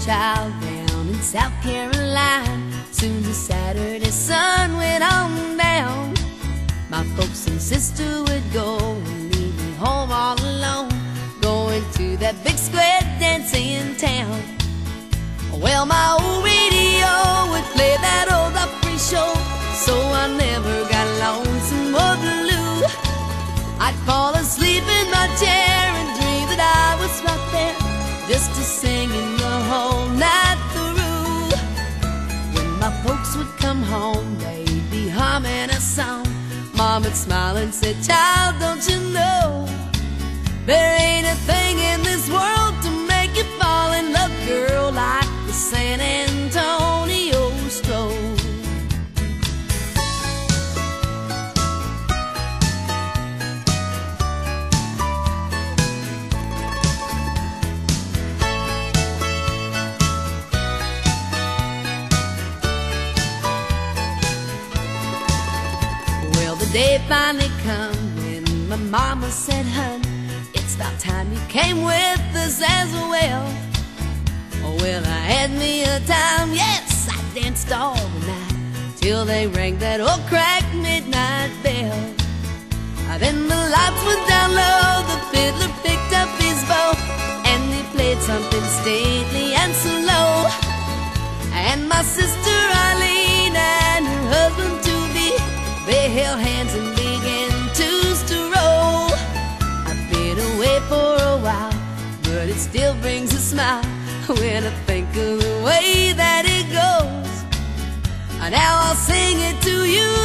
child down in South Carolina. Soon the Saturday sun went on down. My folks and sister would go and leave me home all alone, going to that big square dance in town. Well, my old radio would play that old opry show, so I never got lonesome or blue. I'd fall asleep in my chair and dream that I was right there, just a singing the whole night through. When my folks would come home, they'd be humming a song. Mom would smile and say, "Child, don't you know, there ain't a thing in this world to make you fall in love, girl, like the San Antonio Stroll." Well, the day finally come when my mama said, "Hun, it's about time you came with us as well." Oh, well, I had me a time, yes, I danced all the night till they rang that old crack midnight bell. Then the lights went down low, the fiddler picked up his bow, and he played something stately and slow. And my sister Eileen and her husband to be, they held hands and began to roll. I've been away for a while, but it still brings a smile when I think of the way that it goes. Now I'll sing it to you